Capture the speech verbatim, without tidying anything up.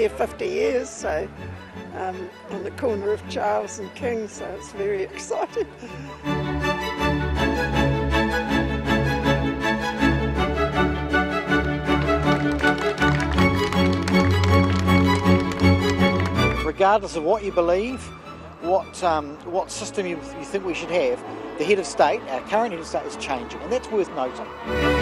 here fifty years, so um, on the corner of Charles and King, so it's very exciting. Regardless of what you believe, what um, what system you, you think we should have, the head of state, our current head of state, is changing, and that's worth noting.